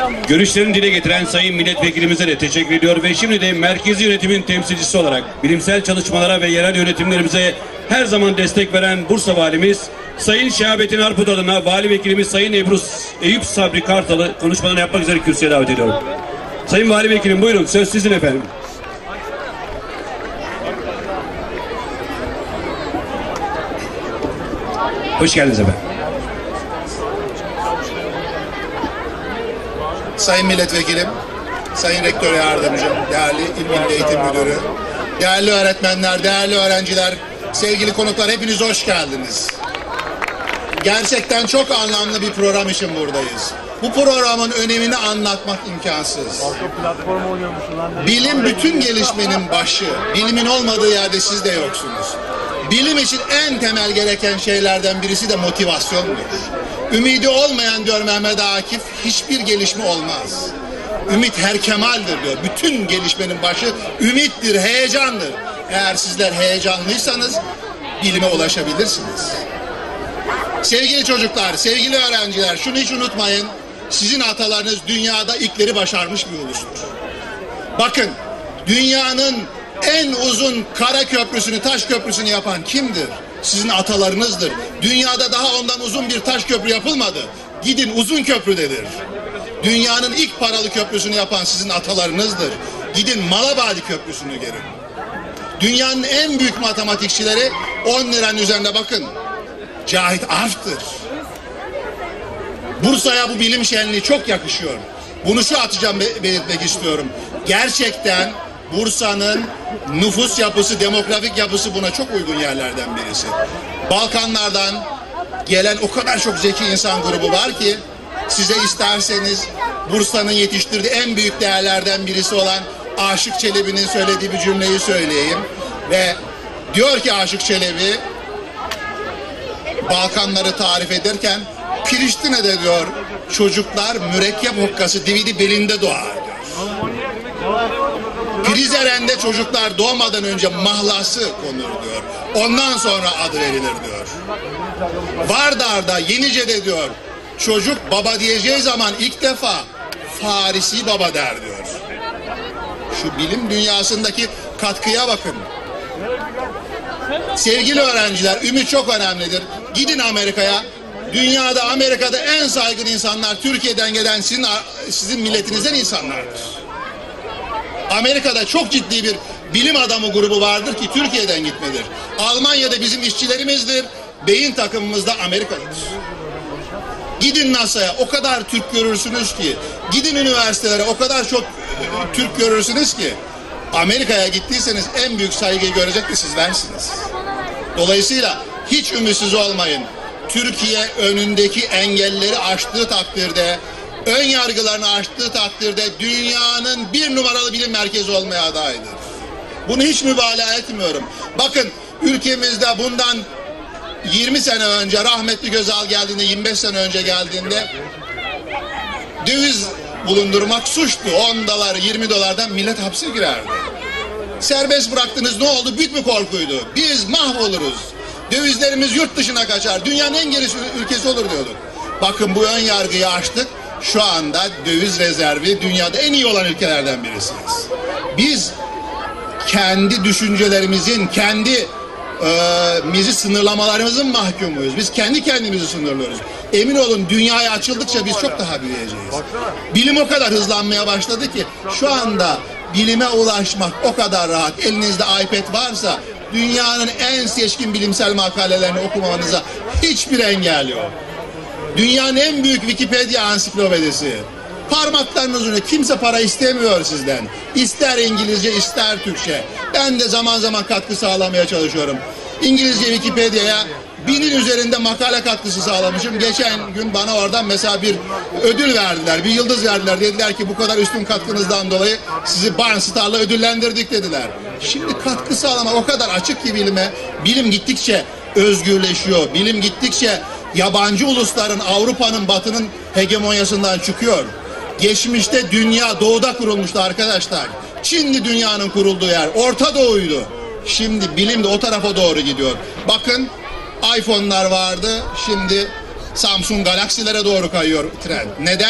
Görüşlerini dile getiren sayın milletvekilimize de teşekkür ediyor ve şimdi de merkezi yönetimin temsilcisi olarak bilimsel çalışmalara ve yerel yönetimlerimize her zaman destek veren Bursa Valimiz Sayın Şahabettin Arput adına Vali Vekilimiz Sayın Eyüp Sabri Kartal'ı konuşmalarını yapmak üzere kürsüye davet ediyorum. Sayın Vali Vekilim buyurun, söz sizin efendim. Hoş geldiniz efendim. Sayın Milletvekilim, Sayın Rektör Yardımcım, değerli İl Milli Eğitim Müdürü, değerli öğretmenler, değerli öğrenciler, sevgili konuklar, hepiniz hoş geldiniz. Gerçekten çok anlamlı bir program için buradayız. Bu programın önemini anlatmak imkansız. Bilim bütün gelişmenin başı. Bilimin olmadığı yerde siz de yoksunuz. Bilim için en temel gereken şeylerden birisi de motivasyondur. Ümidi olmayan diyor Mehmet Akif, hiçbir gelişme olmaz. Ümit her kemaldir diyor. Bütün gelişmenin başı ümittir, heyecandır. Eğer sizler heyecanlıysanız bilime ulaşabilirsiniz. Sevgili çocuklar, sevgili öğrenciler, şunu hiç unutmayın. Sizin atalarınız dünyada ilkleri başarmış bir ulustur. Bakın, dünyanın en uzun kara köprüsünü, taş köprüsünü yapan kimdir? Sizin atalarınızdır. Dünyada daha ondan uzun bir taş köprü yapılmadı. Gidin uzun köprüdedir. Dünyanın ilk paralı köprüsünü yapan sizin atalarınızdır. Gidin Malabadi Köprüsü'nü görün. Dünyanın en büyük matematikçileri 10 liranın üzerinde bakın. Cahit Arf'tır. Bursa'ya bu bilim şenliği çok yakışıyor. Bunu şu açıdan belirtmek istiyorum. Gerçekten Bursa'nın nüfus yapısı, demografik yapısı buna çok uygun yerlerden birisi. Balkanlardan gelen o kadar çok zeki insan grubu var ki size isterseniz Bursa'nın yetiştirdiği en büyük değerlerden birisi olan Aşık Çelebi'nin söylediği bir cümleyi söyleyeyim. Ve diyor ki Aşık Çelebi Balkanları tarif ederken Priştine'de diyor çocuklar mürekkep hokkası dividi belinde doğar diyor. Prizren'de çocuklar doğmadan önce mahlası konur diyor. Ondan sonra adı verilir diyor. Vardar'da, Yenice'de diyor çocuk baba diyeceği zaman ilk defa Farisi baba der diyor. Şu bilim dünyasındaki katkıya bakın. Sevgili öğrenciler, ümit çok önemlidir. Gidin Amerika'ya. Dünyada, Amerika'da en saygın insanlar Türkiye'den gelen sizin milletinizden insanlardır. Amerika'da çok ciddi bir bilim adamı grubu vardır ki Türkiye'den gitmedir. Almanya'da bizim işçilerimizdir. Beyin takımımız da Amerika'dadır. Gidin NASA'ya o kadar Türk görürsünüz ki, gidin üniversitelere o kadar çok Türk görürsünüz ki, Amerika'ya gittiyseniz en büyük saygıyı görecek de sizlersiniz. Dolayısıyla hiç ümitsiz olmayın. Türkiye önündeki engelleri aştığı takdirde, ön yargılarını aştığı takdirde dünyanın bir numaralı bilim merkezi olmaya adaydır. Bunu hiç mübalağa etmiyorum. Bakın ülkemizde bundan 20 sene önce rahmetli Özal geldiğinde, 25 sene önce geldiğinde döviz bulundurmak suçtu. 10 dolar, 20 dolardan millet hapse girerdi. Serbest bıraktınız, ne oldu? Büyük bir korkuydu. Biz mahvoluruz. Dövizlerimiz yurt dışına kaçar. Dünyanın en geniş ülkesi olur diyorduk. Bakın bu ön yargıyı aştık. Şu anda döviz rezervi dünyada en iyi olan ülkelerden birisiniz. Biz kendi düşüncelerimizin, kendi sınırlamalarımızın mahkumuyuz. Biz kendi kendimizi sınırlıyoruz. Emin olun dünyaya açıldıkça biz çok daha büyüyeceğiz. Bilim o kadar hızlanmaya başladı ki şu anda bilime ulaşmak o kadar rahat. Elinizde iPad varsa dünyanın en seçkin bilimsel makalelerini okumanıza hiçbir engel yok. Dünyanın en büyük Wikipedia ansiklopedisi. Parmaklarınız ucunda, kimse para istemiyor sizden. İster İngilizce ister Türkçe. Ben de zaman zaman katkı sağlamaya çalışıyorum. İngilizce Wikipedia'ya 1000'in üzerinde makale katkısı sağlamışım. Geçen gün bana oradan mesela bir ödül verdiler, bir yıldız verdiler. Dediler ki bu kadar üstün katkınızdan dolayı sizi Barnstar'la ödüllendirdik dediler. Şimdi katkı sağlamak o kadar açık ki bilime. Bilim gittikçe özgürleşiyor. Bilim gittikçe yabancı ulusların, Avrupa'nın, Batı'nın hegemonyasından çıkıyor. Geçmişte dünya doğuda kurulmuştu arkadaşlar. Çin'di dünyanın kurulduğu yer. Orta Doğu'ydu. Şimdi bilim de o tarafa doğru gidiyor. Bakın iPhone'lar vardı. Şimdi Samsung Galaxy'lere doğru kayıyor trend. Neden?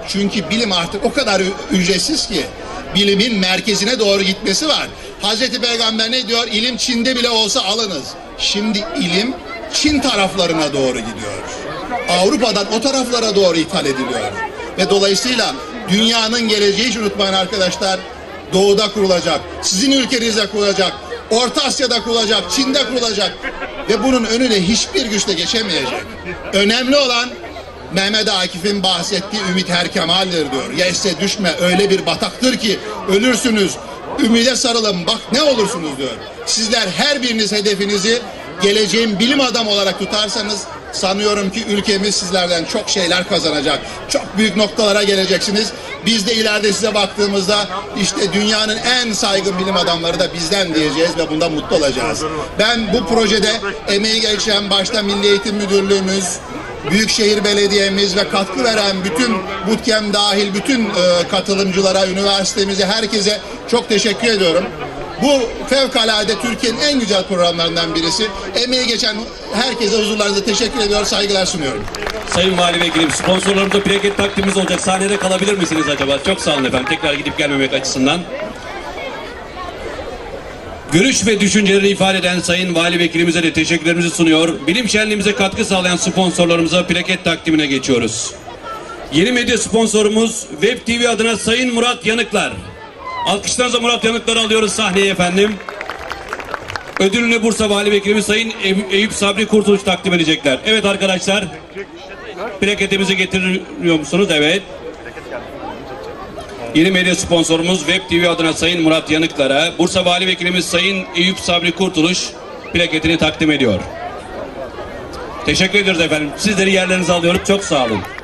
Çünkü bilim artık o kadar ücretsiz ki bilimin merkezine doğru gitmesi var. Hazreti Peygamber ne diyor? İlim Çin'de bile olsa alınız. Şimdi ilim Çin taraflarına doğru gidiyor. Avrupa'dan o taraflara doğru ithal ediliyor. Ve dolayısıyla dünyanın geleceği, hiç unutmayın arkadaşlar, doğuda kurulacak, sizin ülkenizde kurulacak, Orta Asya'da kurulacak, Çin'de kurulacak ve bunun önüne hiçbir güçle geçemeyecek. Önemli olan Mehmet Akif'in bahsettiği ümit her kemaldir diyor. Yesse düşme, öyle bir bataktır ki ölürsünüz. Ümide sarılın, bak ne olursunuz diyor. Sizler her biriniz hedefinizi geleceğin bilim adamı olarak tutarsanız sanıyorum ki ülkemiz sizlerden çok şeyler kazanacak. Çok büyük noktalara geleceksiniz. Biz de ileride size baktığımızda işte dünyanın en saygın bilim adamları da bizden diyeceğiz ve bundan mutlu olacağız. Ben bu projede emeği geçen başta Milli Eğitim Müdürlüğümüz, Büyükşehir Belediye'miz ve katkı veren bütün Bootcamp dahil bütün katılımcılara, üniversitemize, herkese çok teşekkür ediyorum. Bu fevkalade Türkiye'nin en güzel programlarından birisi. Emeği geçen herkese huzurlarınızda teşekkür ediyor, saygılar sunuyorum. Sayın Vali Vekilim, sponsorlarımıza plaket takdimimiz olacak. Sahnede kalabilir misiniz acaba? Çok sağ olun efendim. Tekrar gidip gelmemek açısından. Görüş ve düşünceleri ifade eden Sayın Vali Vekilimize de teşekkürlerimizi sunuyor. Bilim şenliğimize katkı sağlayan sponsorlarımıza plaket takdimine geçiyoruz. Yeni medya sponsorumuz Web TV adına Sayın Murat Yanıklar. Alkışlarınızla Murat Yanıklar'ı alıyoruz sahneye efendim. Ödülünü Bursa Vali Vekilimiz Sayın Eyüp Sabri Kurtuluş takdim edecekler. Evet arkadaşlar, plaketimizi getiriyor musunuz? Evet. Yeni medya sponsorumuz Web TV adına Sayın Murat Yanıklar'a Bursa Vali Vekilimiz Sayın Eyüp Sabri Kurtuluş plaketini takdim ediyor. Teşekkür ediyoruz efendim. Sizleri yerlerinize alıyoruz. Çok sağ olun.